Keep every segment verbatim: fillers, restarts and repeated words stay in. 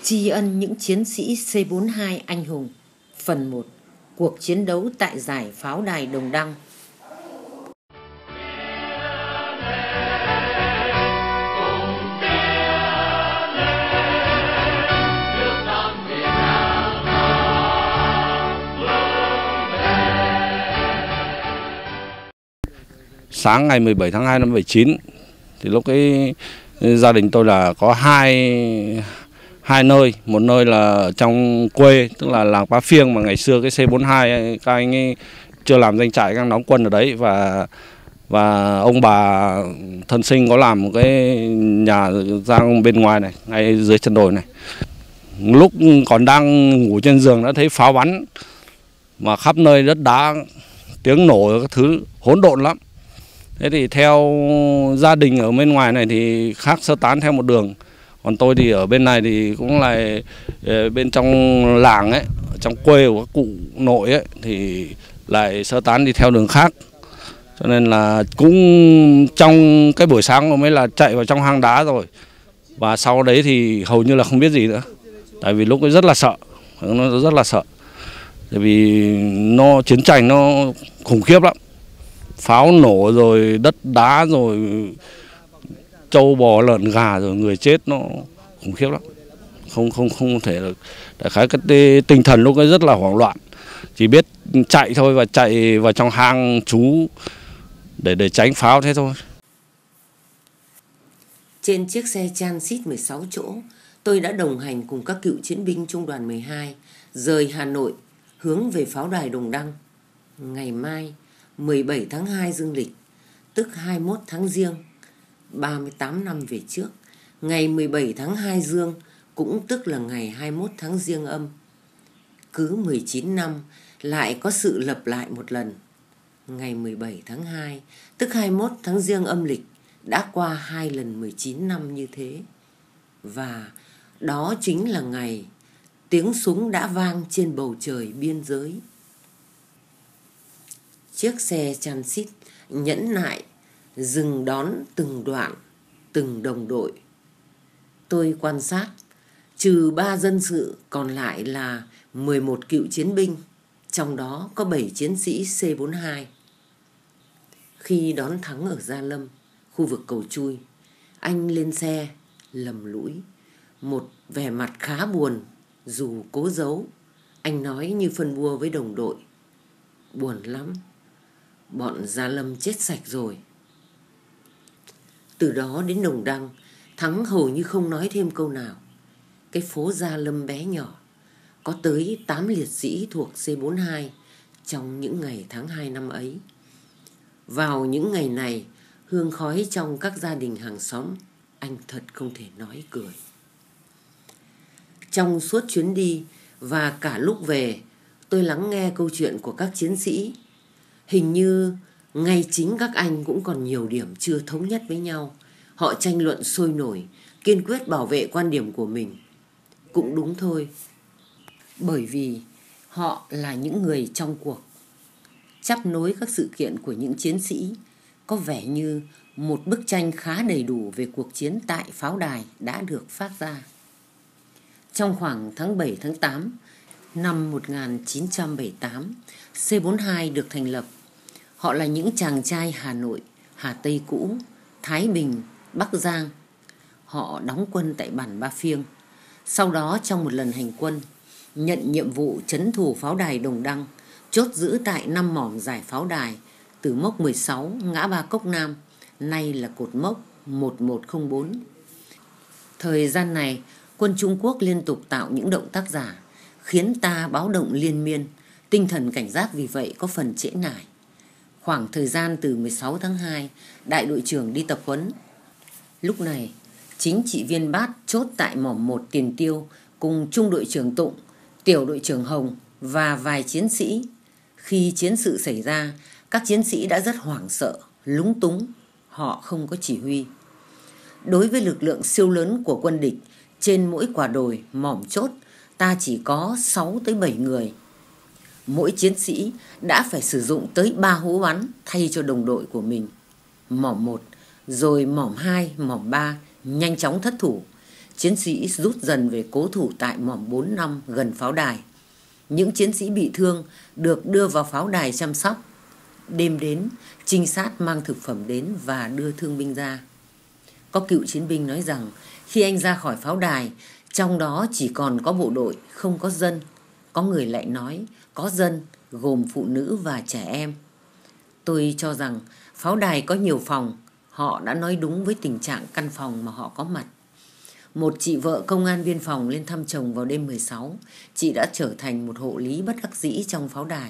Tri ân những chiến sĩ C bốn mươi hai anh hùng. Phần một. Cuộc chiến đấu tại giải pháo đài Đồng Đăng. Sáng ngày mười bảy tháng hai năm bảy chín thì lúc ấy gia đình tôi là có hai hai nơi, một nơi là trong quê tức là làng Pa Phiêng mà ngày xưa cái C bốn mươi hai các anh ấy chưa làm doanh trại, đang đóng quân ở đấy, và và ông bà thân sinh có làm một cái nhà ra bên ngoài này, ngay dưới chân đồi này. Lúc còn đang ngủ trên giường đã thấy pháo bắn mà khắp nơi đất đá, tiếng nổ các thứ hỗn độn lắm. Thế thì theo gia đình ở bên ngoài này thì khác sơ tán theo một đường. Còn tôi thì ở bên này thì cũng là bên trong làng ấy, trong quê của các cụ nội ấy thì lại sơ tán đi theo đường khác. Cho nên là cũng trong cái buổi sáng mới là chạy vào trong hang đá rồi. Và sau đấy thì hầu như là không biết gì nữa. Tại vì lúc ấy rất là sợ, nó rất là sợ. Tại vì nó chiến tranh nó khủng khiếp lắm. Pháo nổ rồi đất đá rồi trâu bò lợn gà rồi người chết, nó khủng khiếp lắm. Không không không thể được. Đại khái cái tinh thần lúc ấy rất là hoảng loạn. Chỉ biết chạy thôi và chạy vào trong hang trú để để tránh pháo thế thôi. Trên chiếc xe Transit mười sáu chỗ, tôi đã đồng hành cùng các cựu chiến binh trung đoàn mười hai rời Hà Nội hướng về pháo đài Đồng Đăng. Ngày mai mười bảy tháng hai dương lịch, tức hai mươi mốt tháng Giêng, ba mươi tám năm về trước, ngày mười bảy tháng hai dương cũng tức là ngày hai mươi mốt tháng Giêng âm. Cứ mười chín năm lại có sự lặp lại một lần. Ngày mười bảy tháng hai, tức hai mươi mốt tháng Giêng âm lịch, đã qua hai lần mười chín năm như thế. Và đó chính là ngày tiếng súng đã vang trên bầu trời biên giới. Chiếc xe Transit nhẫn nại dừng đón từng đoạn, từng đồng đội. Tôi quan sát, trừ ba dân sự còn lại là mười một cựu chiến binh, trong đó có bảy chiến sĩ C bốn mươi hai. Khi đón Thắng ở Gia Lâm, khu vực Cầu Chui, anh lên xe lầm lũi, một vẻ mặt khá buồn dù cố giấu. Anh nói như phân bua với đồng đội: buồn lắm, bọn Gia Lâm chết sạch rồi. Từ đó đến Đồng Đăng, Thắng hầu như không nói thêm câu nào. Cái phố Gia Lâm bé nhỏ có tới tám liệt sĩ thuộc C bốn mươi hai trong những ngày tháng hai năm ấy. Vào những ngày này, hương khói trong các gia đình hàng xóm, anh thật không thể nói cười. Trong suốt chuyến đi và cả lúc về, tôi lắng nghe câu chuyện của các chiến sĩ. Hình như ngay chính các anh cũng còn nhiều điểm chưa thống nhất với nhau. Họ tranh luận sôi nổi, kiên quyết bảo vệ quan điểm của mình. Cũng đúng thôi, bởi vì họ là những người trong cuộc. Chắp nối các sự kiện của những chiến sĩ có vẻ như một bức tranh khá đầy đủ về cuộc chiến tại pháo đài đã được phát ra. Trong khoảng tháng bảy tháng tám năm một nghìn chín trăm bảy mươi tám, C bốn mươi hai được thành lập. Họ là những chàng trai Hà Nội, Hà Tây cũ, Thái Bình, Bắc Giang. Họ đóng quân tại bản Ba Phiêng. Sau đó trong một lần hành quân, nhận nhiệm vụ trấn thủ pháo đài Đồng Đăng, chốt giữ tại năm mỏm giải pháo đài từ mốc mười sáu ngã ba Cốc Nam, nay là cột mốc một một không bốn. Thời gian này, quân Trung Quốc liên tục tạo những động tác giả, khiến ta báo động liên miên, tinh thần cảnh giác vì vậy có phần trễ nải. Khoảng thời gian từ mười sáu tháng hai, đại đội trưởng đi tập huấn. Lúc này, chính trị viên Bát chốt tại mỏm một Tiền Tiêu cùng trung đội trưởng Tụng, tiểu đội trưởng Hồng và vài chiến sĩ. Khi chiến sự xảy ra, các chiến sĩ đã rất hoảng sợ, lúng túng, họ không có chỉ huy. Đối với lực lượng siêu lớn của quân địch, trên mỗi quả đồi, mỏm chốt, ta chỉ có sáu tới bảy người. Mỗi chiến sĩ đã phải sử dụng tới ba hố bắn thay cho đồng đội của mình. Mỏm một, rồi mỏm hai, mỏm ba nhanh chóng thất thủ. chiến sĩ rút dần về cố thủ tại mỏm bốn năm gần pháo đài. Những chiến sĩ bị thương được đưa vào pháo đài chăm sóc. Đêm đến, trinh sát mang thực phẩm đến và đưa thương binh ra. Có cựu chiến binh nói rằng khi anh ra khỏi pháo đài, trong đó chỉ còn có bộ đội, không có dân. Có người lại nói có dân, gồm phụ nữ và trẻ em. Tôi cho rằng pháo đài có nhiều phòng, họ đã nói đúng với tình trạng căn phòng mà họ có mặt. Một chị vợ công an biên phòng lên thăm chồng vào đêm mười sáu, chị đã trở thành một hộ lý bất đắc dĩ trong pháo đài.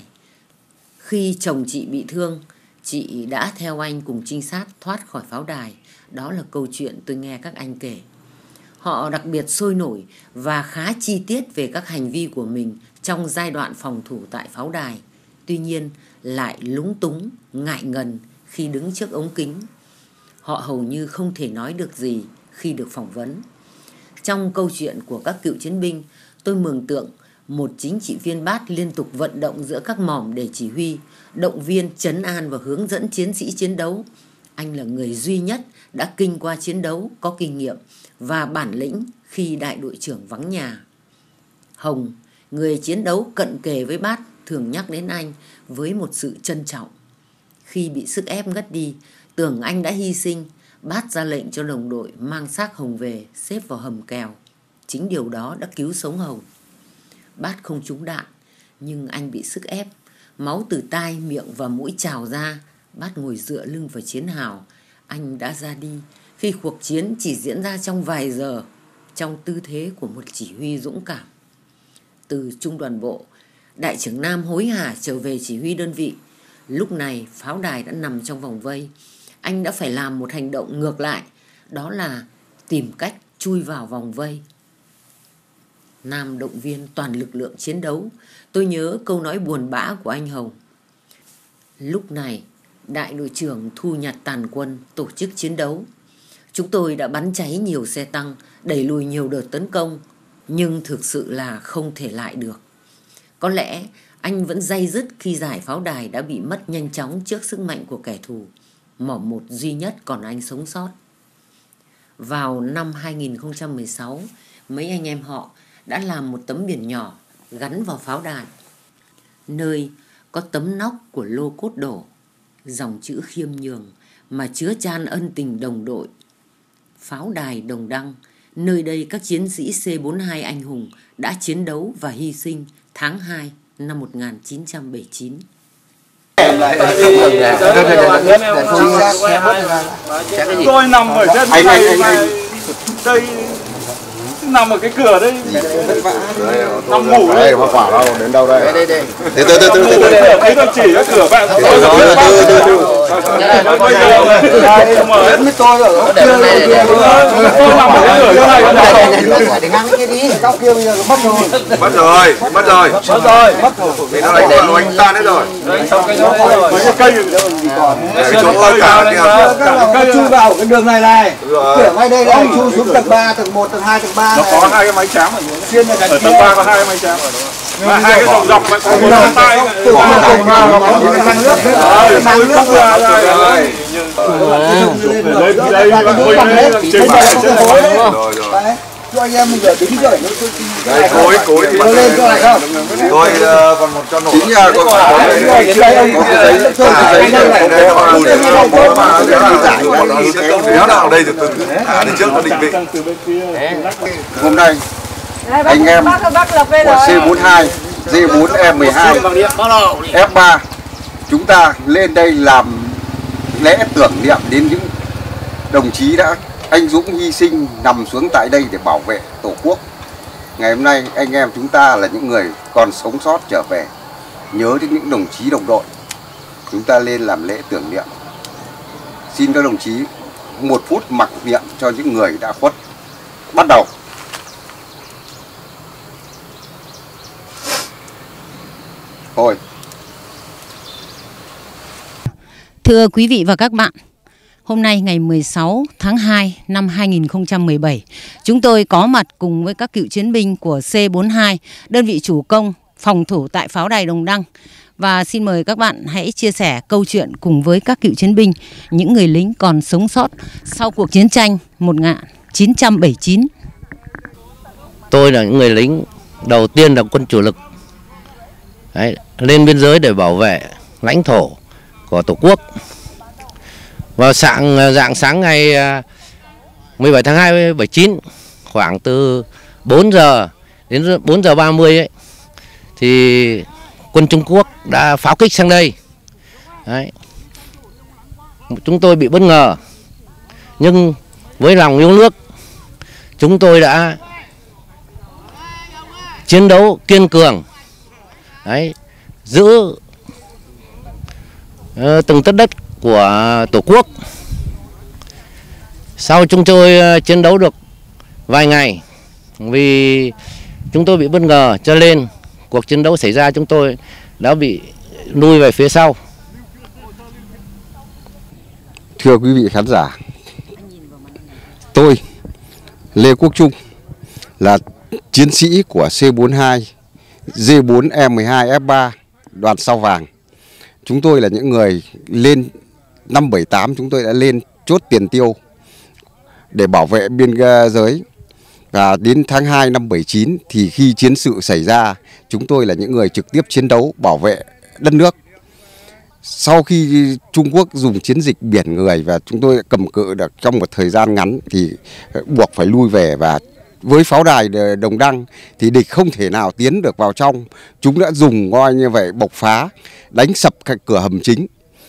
Khi chồng chị bị thương, chị đã theo anh cùng trinh sát thoát khỏi pháo đài. Đó là câu chuyện tôi nghe các anh kể. Họ đặc biệt sôi nổi và khá chi tiết về các hành vi của mình trong giai đoạn phòng thủ tại pháo đài. Tuy nhiên lại lúng túng, ngại ngần khi đứng trước ống kính. Họ hầu như không thể nói được gì khi được phỏng vấn. Trong câu chuyện của các cựu chiến binh, tôi mường tượng một chính trị viên Bát liên tục vận động giữa các mỏm để chỉ huy, động viên, trấn an và hướng dẫn chiến sĩ chiến đấu. Anh là người duy nhất đã kinh qua chiến đấu, có kinh nghiệm và bản lĩnh khi đại đội trưởng vắng nhà. Hồng, người chiến đấu cận kề với Bát, thường nhắc đến anh với một sự trân trọng. Khi bị sức ép ngất đi, tưởng anh đã hy sinh, Bát ra lệnh cho đồng đội mang xác Hồng về, xếp vào hầm kèo. Chính điều đó đã cứu sống Hồng. Bát không trúng đạn, nhưng anh bị sức ép. Máu từ tai, miệng và mũi trào ra. Bát ngồi dựa lưng vào chiến hào. Anh đã ra đi khi cuộc chiến chỉ diễn ra trong vài giờ, trong tư thế của một chỉ huy dũng cảm. Từ trung đoàn bộ, đại trưởng Nam hối hả trở về chỉ huy đơn vị. Lúc này pháo đài đã nằm trong vòng vây. Anh đã phải làm một hành động ngược lại, đó là tìm cách chui vào vòng vây. Nam động viên toàn lực lượng chiến đấu. Tôi nhớ câu nói buồn bã của anh Hồng. Lúc này, đại đội trưởng thu nhặt tàn quân, tổ chức chiến đấu. Chúng tôi đã bắn cháy nhiều xe tăng, đẩy lùi nhiều đợt tấn công, nhưng thực sự là không thể lại được. Có lẽ anh vẫn day dứt khi giải pháo đài đã bị mất nhanh chóng trước sức mạnh của kẻ thù. Mỏm một duy nhất còn anh sống sót. Vào năm hai nghìn không trăm mười sáu, mấy anh em họ đã làm một tấm biển nhỏ gắn vào pháo đài, nơi có tấm nóc của lô cốt đổ, dòng chữ khiêm nhường mà chứa chan ân tình đồng đội. Pháo đài Đồng Đăng, nơi đây các chiến sĩ C bốn mươi hai anh hùng đã chiến đấu và hy sinh tháng hai năm một nghìn chín trăm bảy mươi chín. Tôi nằm ở trên đây, đây nằm ở cái cửa đây, nằm ngủ đây. Hoa quả đâu, đến đâu đây? Đây đây. Từ từ từ từ từ. Đấy tôi chỉ cái cửa bạn. Từ từ từ từ. Bây giờ mở hết tôi rồi. Tôi nằm ở cái cửa chỗ này. Để ngang cái đi. Cao kia bây giờ nó mất rồi. Mất rồi, mất rồi. Mất rồi. Mất rồi. Vì nó lại nó anh tan hết rồi. Xong cái đó rồi. Mấy cái cây đâu gì còn. Chỗ ơi cả kìa. Nó chui vào cái đường này này. Cửa ngay đây đây, chui xuống tầng ba, tầng một, tầng hai, tầng ba. Nó có hai cái máy trám ở dưới. Xuyên ở ở tầng ba có hai cái máy trám ở đó. Mà hai cái dòng dọc mà có một cái tay. Từ ba tầng ba nó có những cái nước. Ờ, mang nước ra rồi. Đây đây ngồi đây trên bài trên khối đấy. Rồi rồi. Cho anh em mình giờ đứng rồi. Đây cối cối thì lên cho này không? tôi còn một cho nổ. Chính là còn có đây đây ông cái giấy cho cái này này này mà bùn nó có mà cái giải nó nào đây được từ à đi trước nó định vị. Hôm nay anh em của C bốn mươi hai, D bốn E mười hai, F ba chúng ta lên đây làm lễ tưởng niệm đến những đồng chí đã anh dũng hy sinh nằm xuống tại đây để bảo vệ Tổ quốc. Ngày hôm nay anh em chúng ta là những người còn sống sót trở về, nhớ đến những đồng chí đồng đội. Chúng ta lên làm lễ tưởng niệm. Xin các đồng chí một phút mặc niệm cho những người đã khuất. Bắt đầu. Thôi. Thưa quý vị và các bạn, hôm nay ngày mười sáu tháng hai năm hai nghìn không trăm mười bảy, chúng tôi có mặt cùng với các cựu chiến binh của C bốn mươi hai, đơn vị chủ công phòng thủ tại pháo đài Đồng Đăng. Và xin mời các bạn hãy chia sẻ câu chuyện cùng với các cựu chiến binh, những người lính còn sống sót sau cuộc chiến tranh một nghìn chín trăm bảy mươi chín. tôi là những người lính đầu tiên là quân chủ lực. Đấy, lên biên giới để bảo vệ lãnh thổ của Tổ quốc. Vào sáng dạng sáng ngày mười bảy tháng hai bảy chín, khoảng từ bốn giờ đến bốn giờ ba mươi ấy, thì quân Trung Quốc đã pháo kích sang đây. Đấy. Chúng tôi bị bất ngờ, nhưng với lòng yêu nước, chúng tôi đã chiến đấu kiên cường. Đấy, giữ uh, từng tấc đất của Tổ quốc. Sau chúng tôi uh, chiến đấu được vài ngày, vì chúng tôi bị bất ngờ cho nên cuộc chiến đấu xảy ra chúng tôi đã bị lui về phía sau. Thưa quý vị khán giả, tôi Lê Quốc Trung là chiến sĩ của C bốn mươi hai, D bốn E mười hai F ba đoàn Sao Vàng. Chúng tôi là những người lên năm bảy tám, chúng tôi đã lên chốt Tiền Tiêu để bảo vệ biên giới. Và đến tháng hai năm bảy chín thì khi chiến sự xảy ra, chúng tôi là những người trực tiếp chiến đấu bảo vệ đất nước. Sau khi Trung Quốc dùng chiến dịch biển người và chúng tôi cầm cự được trong một thời gian ngắn thì buộc phải lui về, và với pháo đài Đồng Đăng thì địch không thể nào tiến được vào trong. Chúng đã dùng coi như vậy bộc phá, đánh sập cửa hầm chính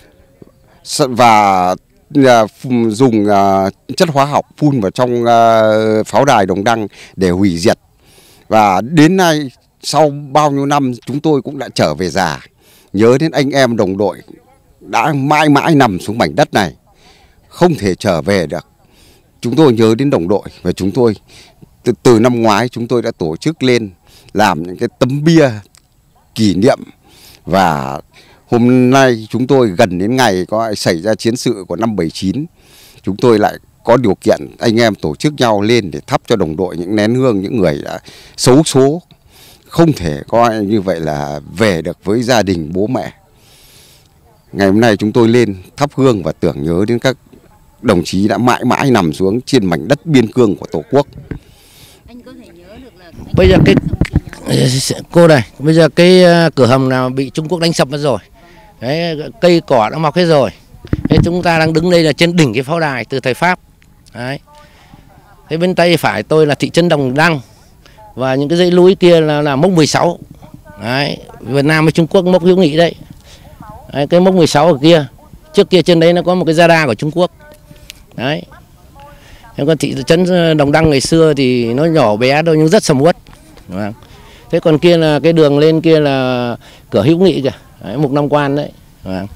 và dùng chất hóa học phun vào trong pháo đài Đồng Đăng để hủy diệt. Và đến nay sau bao nhiêu năm chúng tôi cũng đã trở về già, nhớ đến anh em đồng đội đã mãi mãi nằm xuống mảnh đất này, không thể trở về được. Chúng tôi nhớ đến đồng đội, và chúng tôi từ, từ năm ngoái chúng tôi đã tổ chức lên làm những cái tấm bia kỷ niệm. Và hôm nay chúng tôi gần đến ngày có xảy ra chiến sự của năm bảy chín, chúng tôi lại có điều kiện anh em tổ chức nhau lên để thắp cho đồng đội những nén hương, những người đã xấu số, không thể coi như vậy là về được với gia đình bố mẹ. Ngày hôm nay chúng tôi lên thắp hương và tưởng nhớ đến các đồng chí đã mãi mãi nằm xuống trên mảnh đất biên cương của Tổ quốc. Anh có thể nhớ được là Bây giờ cái cô này, bây giờ cái cửa hầm nào bị Trung Quốc đánh sập mất rồi. Đấy, cây cỏ đã mọc hết rồi. Thế chúng ta đang đứng đây là trên đỉnh cái pháo đài từ thời Pháp. Đấy. Thế bên tay phải tôi là thị trấn Đồng Đăng, và những cái dãy núi kia là, là mốc mười sáu. Đấy, Việt Nam với Trung Quốc mốc hữu nghị đấy. Đấy, cái mốc mười sáu ở kia, trước kia trên đấy nó có một cái radar của Trung Quốc. Đấy. Thế còn thị trấn Đồng Đăng ngày xưa thì nó nhỏ bé thôi nhưng rất sầm uất. Thế còn kia là cái đường lên kia là cửa hữu nghị kìa, đấy, Mục Nam Quan đấy. Đấy.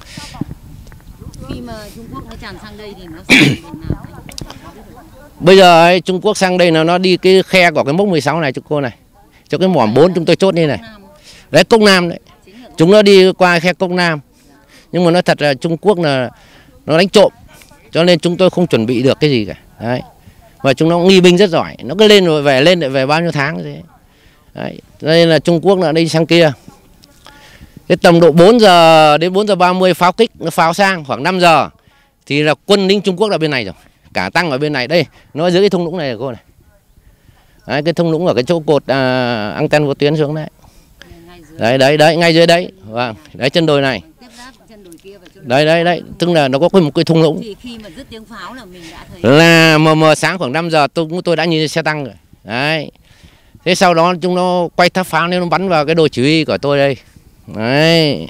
Khi mà Trung Quốc nó tràn sang đây thì nó sẽ đi đường nào? Bây giờ ấy, Trung Quốc sang đây là nó đi cái khe của cái mốc mười sáu này cho cô này, cho cái mỏm bốn chúng tôi chốt như này. Đấy, Cốc Nam đấy. Chúng nó đi qua khe Cốc Nam. Nhưng mà nó thật là Trung Quốc là nó đánh trộm, cho nên chúng tôi không chuẩn bị được cái gì cả. Đấy. Và chúng nó nghi binh rất giỏi, nó cứ lên rồi về, lên lại về bao nhiêu tháng thế. Đấy. Đây là Trung Quốc là đi sang kia. Cái tầm độ bốn giờ đến bốn giờ ba mươi pháo kích, nó pháo sang khoảng năm giờ thì là quân lính Trung Quốc ở bên này rồi. Cả tăng ở bên này, đây, nó ở dưới cái thung lũng này cô này. Đấy, cái thung lũng ở cái chỗ cột à, anten vô tuyến xuống đấy. Đấy, đấy, đấy, ngay dưới đấy. Vâng, đấy chân đồi này. Đấy, đấy, đấy, tức là nó có một cái thung lũng. Thì khi mà dứt tiếng pháo là mình đã thấy là mờ mờ sáng khoảng năm giờ tôi tôi đã nhìn xe tăng rồi. Đấy. Thế sau đó chúng nó quay tháp pháo nên nó bắn vào cái đồi chỉ huy của tôi đây. Đấy.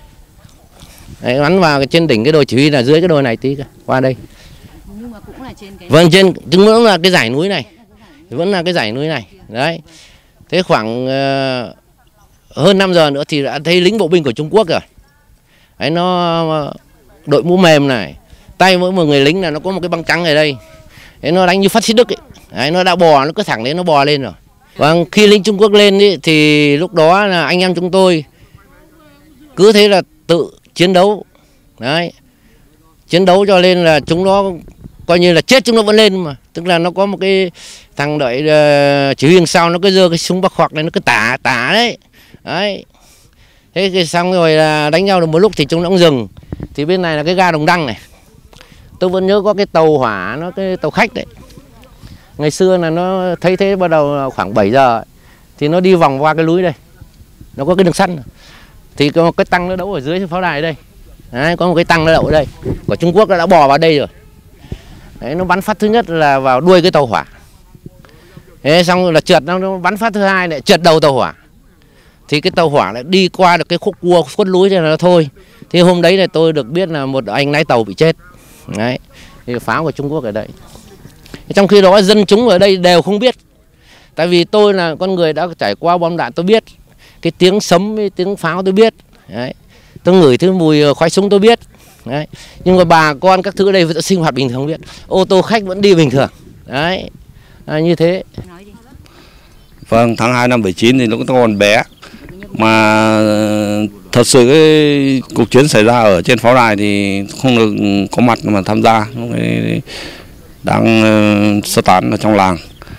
Đấy, bắn vào cái trên đỉnh cái đồi chỉ huy là dưới cái đồi này tí cơ, qua đây. Nhưng mà cũng là trên cái Vâng, trên chúng vẫn là cái dãy núi này. Vẫn là cái dãy núi này. Đấy. Thế khoảng uh, hơn năm giờ nữa thì đã thấy lính bộ binh của Trung Quốc rồi. Đấy, nó đội mũ mềm này, tay mỗi một người lính là nó có một cái băng trắng ở đây. Đấy, nó đánh như phát xít Đức ấy. Đấy, nó đã bò, nó cứ thẳng đến nó bò lên rồi. Vâng, khi lính Trung Quốc lên ấy, thì lúc đó là anh em chúng tôi cứ thế là tự chiến đấu. Đấy. Chiến đấu cho nên là chúng nó coi như là chết chúng nó vẫn lên mà. Tức là nó có một cái thằng đội uh, chỉ huy đằng sau nó cứ giơ cái súng bắc hoặc này nó cứ tả tả đấy. Đấy. Thế thì xong rồi là đánh nhau được một lúc thì chúng nó cũng dừng. Thì bên này là cái ga Đồng Đăng này. Tôi vẫn nhớ có cái tàu hỏa, nó cái tàu khách đấy. Ngày xưa là nó thấy thế, bắt đầu khoảng bảy giờ ấy, thì nó đi vòng qua cái núi đây, nó có cái đường sắt, thì có một cái tăng nó đậu ở dưới pháo đài đây. Đấy, có một cái tăng nó đậu ở đây, của Trung Quốc nó đã bò vào đây rồi. Đấy, nó bắn phát thứ nhất là vào đuôi cái tàu hỏa. Thế xong rồi là trượt, nó bắn phát thứ hai lại trượt đầu tàu hỏa. Thì cái tàu hỏa lại đi qua được cái khúc cua khuất núi cho nó thôi. Thì hôm đấy là tôi được biết là một anh lái tàu bị chết. Đấy, thì pháo của Trung Quốc ở đây. Trong khi đó dân chúng ở đây đều không biết. Tại vì tôi là con người đã trải qua bom đạn, tôi biết. Cái tiếng sấm, cái tiếng pháo tôi biết. Đấy, tôi ngửi thứ mùi khói súng tôi biết. Đấy, nhưng mà bà con các thứ ở đây vẫn sinh hoạt bình thường biết. Ô tô khách vẫn đi bình thường. Đấy, à, như thế. Vâng, tháng hai năm bảy chín thì nó còn bé. Mà thật sự cái cuộc chiến xảy ra ở trên pháo đài thì không được có mặt mà tham gia. Đang sơ tán ở trong làng.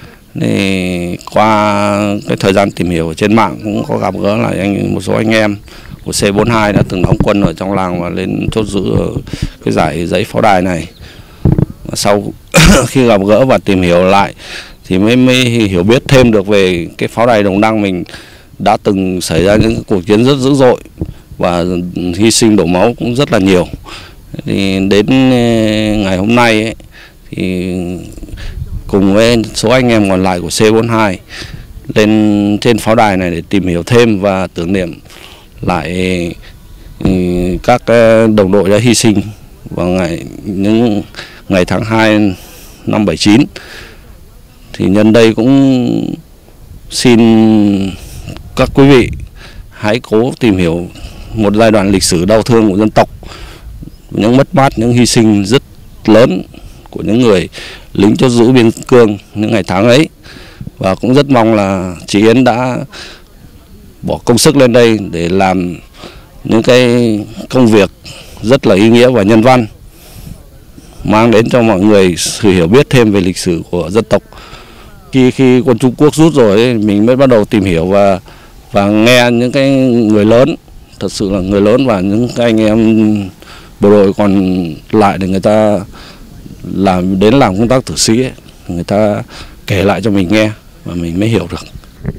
Thì qua cái thời gian tìm hiểu trên mạng cũng có gặp gỡ lại anh một số anh em của C bốn mươi hai đã từng đóng quân ở trong làng và lên chốt giữ cái giải giấy pháo đài này. Sau khi gặp gỡ và tìm hiểu lại thì mới, mới hiểu biết thêm được về cái pháo đài Đồng Đăng mình đã từng xảy ra những cuộc chiến rất dữ dội và hy sinh đổ máu cũng rất là nhiều. Thì đến ngày hôm nay ấy, thì cùng với số anh em còn lại của C bốn mươi hai lên trên pháo đài này để tìm hiểu thêm và tưởng niệm lại các đồng đội đã hy sinh vào ngày những ngày tháng hai năm bảy chín. Thì nhân đây cũng xin các quý vị hãy cố tìm hiểu một giai đoạn lịch sử đau thương của dân tộc, những mất mát, những hy sinh rất lớn của những người lính chốt giữ biên cương những ngày tháng ấy. Và cũng rất mong là chị Yến đã bỏ công sức lên đây để làm những cái công việc rất là ý nghĩa và nhân văn, mang đến cho mọi người sự hiểu biết thêm về lịch sử của dân tộc. Khi khi quân Trung Quốc rút rồi ấy, mình mới bắt đầu tìm hiểu và và nghe những cái người lớn, thật sự là người lớn và những cái anh em bộ đội còn lại để người ta làm đến làm công tác tử sĩ ấy, người ta kể lại cho mình nghe và mình mới hiểu được.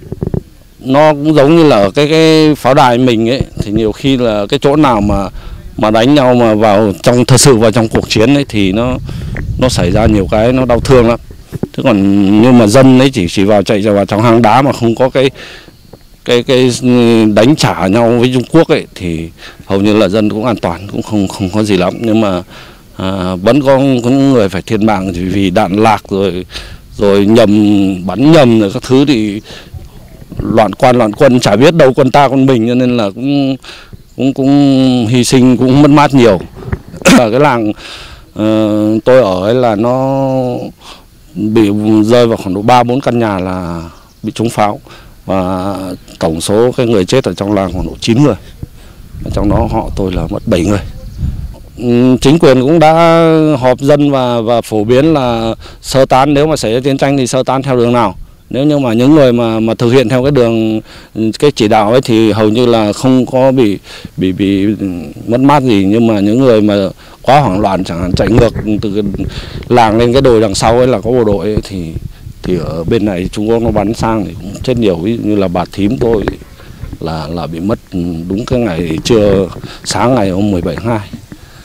Nó cũng giống như là ở cái cái pháo đài mình ấy, thì nhiều khi là cái chỗ nào mà mà đánh nhau mà vào trong thật sự vào trong cuộc chiến ấy thì nó nó xảy ra nhiều cái nó đau thương lắm. Thế còn nhưng mà dân ấy chỉ chỉ vào chạy vào trong hang đá mà không có cái cái cái đánh trả nhau với Trung Quốc ấy thì hầu như là dân cũng an toàn, cũng không không có gì lắm. Nhưng mà à, vẫn có những người phải thiệt mạng vì đạn lạc rồi rồi nhầm bắn nhầm rồi các thứ, thì loạn quan loạn quân chả biết đâu quân ta quân mình, cho nên là cũng cũng cũng hy sinh, cũng mất mát nhiều. Ở cái làng uh, tôi ở ấy là nó bị rơi vào khoảng độ ba bốn căn nhà là bị trúng pháo, và tổng số cái người chết ở trong làng khoảng độ chín người, trong đó họ tôi là mất bảy người. Chính quyền cũng đã họp dân và và phổ biến là sơ tán, nếu mà xảy ra chiến tranh thì sơ tán theo đường nào. Nếu như mà những người mà mà thực hiện theo cái đường cái chỉ đạo ấy thì hầu như là không có bị bị bị mất mát gì, nhưng mà những người mà quá hoảng loạn chẳng hạn chạy ngược từ cái làng lên cái đồi đằng sau ấy là có bộ đội ấy, thì thì ở bên này Trung Quốc nó bắn sang thì cũng chết nhiều. Ví dụ như là bà thím tôi là là bị mất đúng cái ngày trưa sáng ngày hôm mười bảy tháng hai.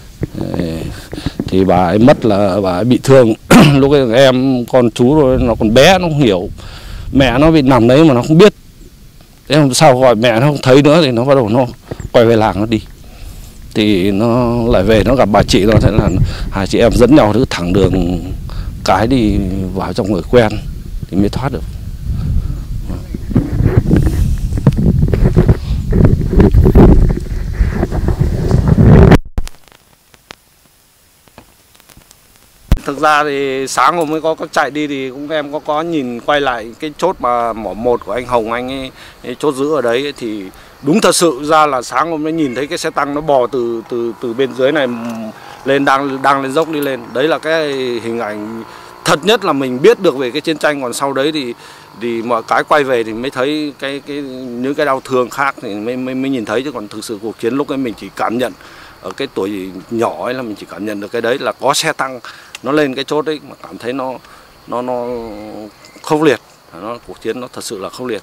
Thì bà ấy mất là bà ấy bị thương. Lúc ấy em con chú rồi, nó còn bé, nó không hiểu, mẹ nó bị nằm đấy mà nó không biết. Thế hôm sau gọi mẹ nó không thấy nữa thì nó bắt đầu nó quay về làng nó đi, thì nó lại về nó gặp bà chị nó, thế là hai chị em dẫn nhau cứ thẳng đường cái đi vào trong người quen thì mới thoát được. Thực ra thì sáng hôm mới có các chạy đi thì cũng em có có nhìn quay lại cái chốt mà mỏ một của anh Hồng, anh ấy, ấy chốt giữ ở đấy, thì đúng thật sự ra là sáng hôm mới nhìn thấy cái xe tăng nó bò từ từ từ bên dưới này lên, đang đang lên dốc đi lên. Đấy là cái hình ảnh thật nhất là mình biết được về cái chiến tranh. Còn sau đấy thì thì mọi cái quay về thì mới thấy cái cái những cái đau thương khác thì mới mới, mới nhìn thấy, chứ còn thực sự cuộc chiến lúc ấy mình chỉ cảm nhận ở cái tuổi nhỏ ấy là mình chỉ cảm nhận được cái đấy là có xe tăng nó lên cái chốt ấy, mà cảm thấy nó nó nó khốc liệt, nó cuộc chiến nó thật sự là khốc liệt.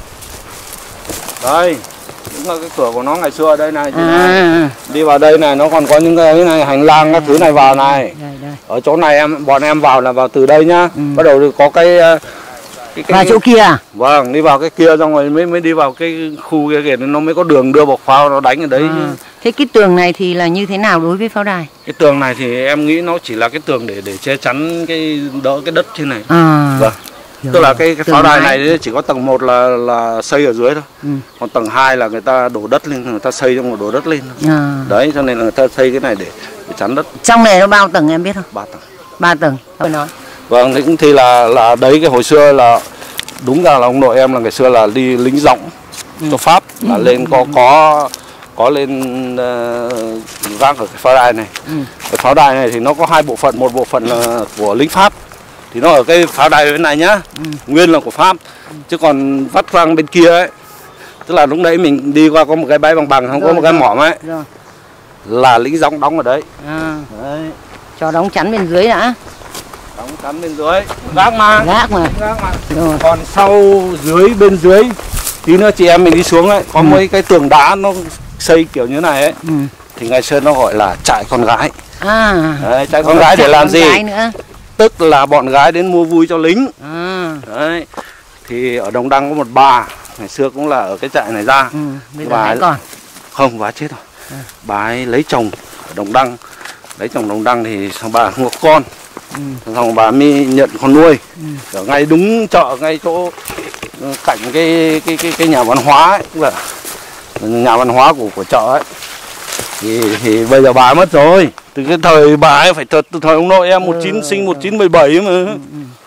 Đây, đúng là cái cửa của nó ngày xưa ở đây này, à. Đi vào đây này nó còn có những cái này hành lang các thứ này vào này. Đây, đây. Ở chỗ này em bọn em vào là vào từ đây nhá. Ừ. Bắt đầu có cái cái, cái vào chỗ kia à? Vâng, đi vào cái kia xong rồi mới mới đi vào cái khu kia kìa, nó mới có đường đưa bọc pháo nó đánh ở đấy. À. Thế cái tường này thì là như thế nào đối với pháo đài? Cái tường này thì em nghĩ nó chỉ là cái tường để để che chắn cái đỡ cái đất trên này. À. Vâng. Tức là cái, cái pháo đài này chỉ có tầng một là là xây ở dưới thôi. Ừ. Còn tầng hai là người ta đổ đất lên, người ta xây trong một đổ đất lên. À. Đấy, cho nên là người ta xây cái này để, để chắn đất. Trong này nó bao tầng em biết không? Ba tầng. Ba tầng. Tôi nói. Vâng, thì, thì là là đấy, cái hồi xưa là đúng ra là ông nội em là ngày xưa là đi lính giọng ừ. cho Pháp, là ừ. lên có có có lên uh, gác ở cái pháo đài này. Ừ. Cái pháo đài này thì nó có hai bộ phận, một bộ phận là của lính Pháp. Thì nó ở cái pháo đài bên này nhá, ừ. nguyên là của Pháp, ừ. chứ còn vắt sang bên kia ấy, tức là lúc đấy mình đi qua có một cái bãi bằng bằng, không rồi, có một cái mỏm ấy, rồi. Là lính gióng đóng ở đấy. À. Đấy. Cho đóng chắn bên dưới đã. Đóng chắn bên dưới, gác mà. Gác mà. Gác mà. Rồi. Còn sau dưới bên dưới, tí nữa chị em mình đi xuống ấy, có ừ. mấy cái tường đá nó xây kiểu như này ấy, ừ. thì ngày xưa nó gọi là trại con gái. À. Đấy, trại con gái để làm gì? Tức là bọn gái đến mua vui cho lính. À. Đấy. Thì ở Đồng Đăng có một bà ngày xưa cũng là ở cái trại này ra. Ừ, bây giờ bà ấy còn không, bà ấy chết rồi. À. Bà ấy lấy chồng ở Đồng Đăng, lấy chồng Đồng Đăng thì xong bà không có con. Ừ. Xong bà mới nhận con nuôi. Ừ. Ở ngay đúng chợ, ngay chỗ cạnh cái cái cái cái nhà văn hóa ấy, tức là nhà văn hóa của của chợ ấy. Thì, thì bây giờ bà ấy mất rồi. Từ cái thời bà ấy phải từ, từ thời ông nội em một chín sinh một chín một bảy mà. Ừ, ừ.